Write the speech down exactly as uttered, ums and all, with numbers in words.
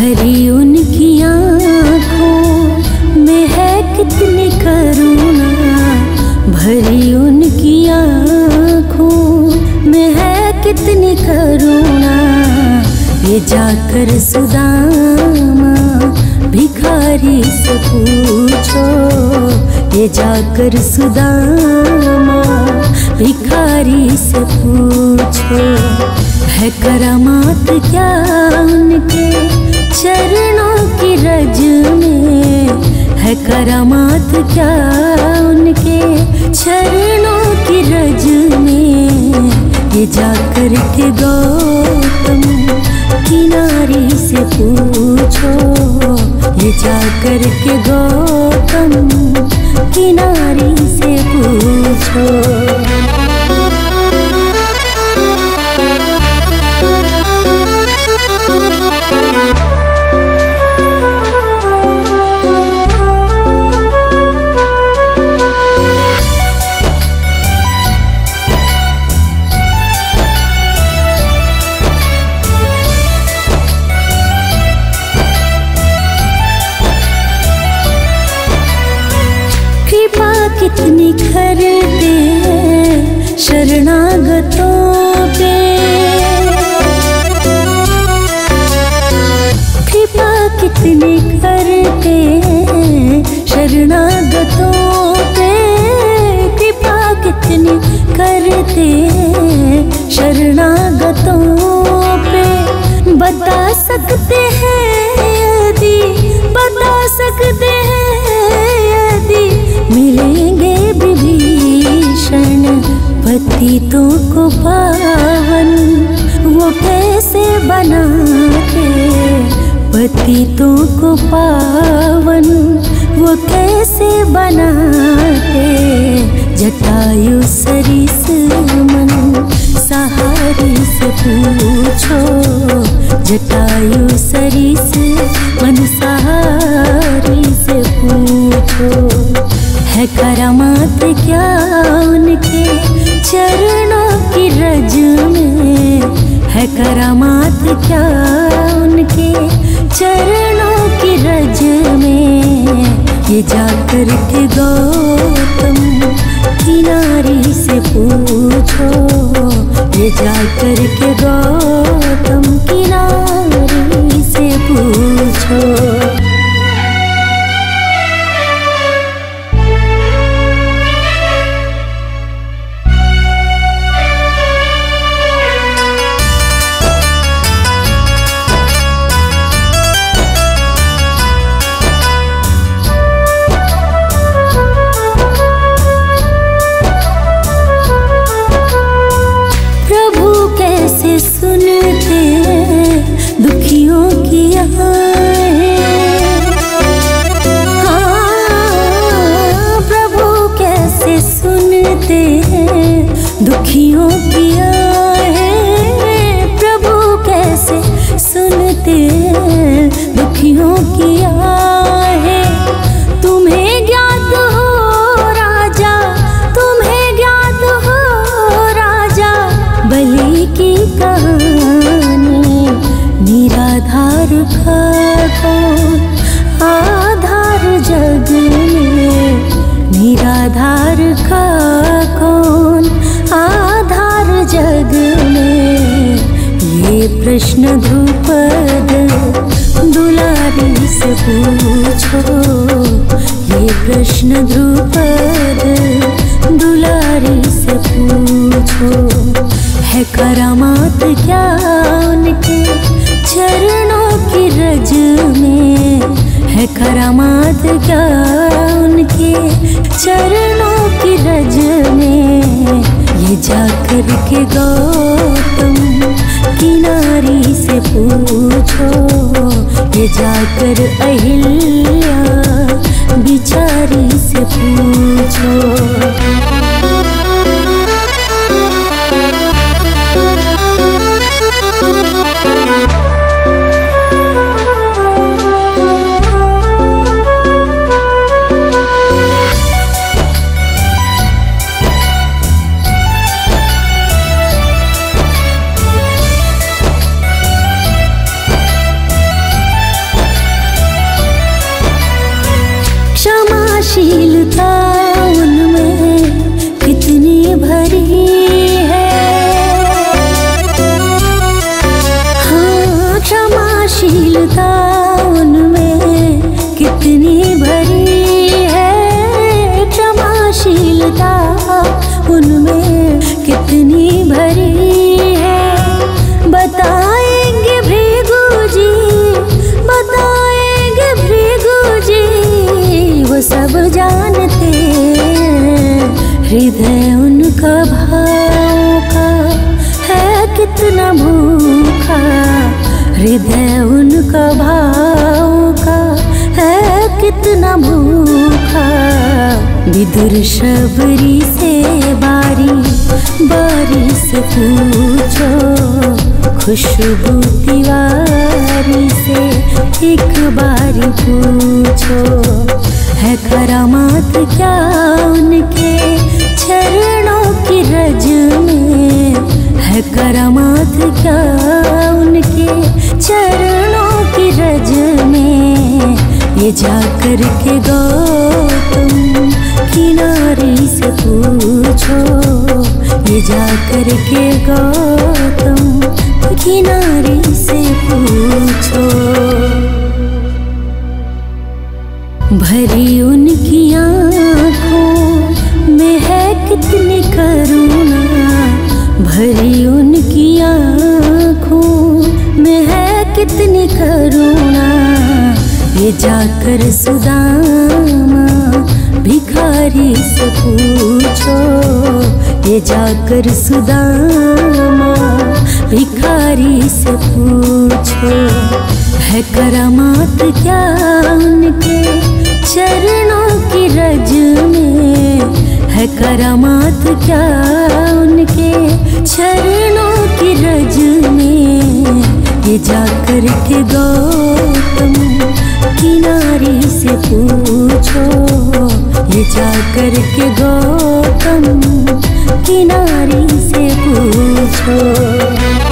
भरी उनकी आँखों में है कितनी करुणा, भरी उनकी आँखों में है कितनी करुणा। ये जाकर सुदामा भिखारी से पूछो, ये जाकर सुदामा भिखारी से पूछो, है करामात क्या उनके चरणों की रज में, है करामात क्या उनके चरणों की रज में। ये जाकर के गौतम की नारी से पूछो, ये जाकर के गौतम की नारी से पूछो। कितनी करते हैं शरणागतों पे, कृपा कितनी करते हैं शरणागतों पे, कृपा कितनी करते हैं शरणागतों पे। बता सकते हैं यदि, बता सकते हैं यदि मिलेंगे विभीषण पतितों को पावन, वो कैसे बनाते पतितों को पावन, वो कैसे बनाते। जटायु सरिस मन सहारी से पूछो, जटायु सरिस मन सहारी से पूछो, है करामात क्या उनके चरणों की रज में, है करामात क्या उनके चरणों की रज में। ये जाकर के गौतम की नारी से पूछो, ये जाकर के गौतम की नारी से पूछो। दुखियों की हाँ, प्रभु कैसे सुनते हैं दुखियों की आहें, प्रभु कैसे सुनते हैं दुखियों की आहें। तुम्हें ज्ञात हो राजा, तुम्हें ज्ञात हो राजा, बलि की कहानी। निराधार का कौन आधार जग में, निराधार का कौन आधार जग में। ये प्रश्न ध्रुपद दुलारी से पूछो, ये प्रश्न ध्रुपद दुलारी से पूछो, है करामात क्या उनके चरणों की रज में, है करामात क्या उनके चरणों की रज में। ये जाकर के गौतम की नारी से पूछो, ये जाकर अहिल्या बिचारी से पूछो। ममता उनमें कितनी भरी है। बताएंगे भृगु जी, बताएंगे भृगु जी, वो सब जानते हैं हृदय उनका भाव का है कितना भूखा। हृदय उनका भाव का है कितना भूखा। विदुर शबरी से बारी बारी से पूछो, खुशबू तिवारी से एक बारी पूछो। है करामात क्या उनके चरणों की रज में, है करामात क्या उनके चरणों की रज में। ये जाकर के गौतम किनारे से पूछो, ये जाकर के गौतम किनारे से पूछो। भरी उनकी आँखों में है कितनी करुणा, भरी उनकी आँखों में है कितनी करुणा। ये जाकर सुदामा भिखारी से पूछो, ये जाकर सुदामा भिखारी से पूछो। है करामात क्या उनके चरणों की रज में, है करामात क्या उनके चरणों की रज में। ये जाकर के गौतम किनारे से पूछो, ये जाकर के गौतम किनारे से पूछो।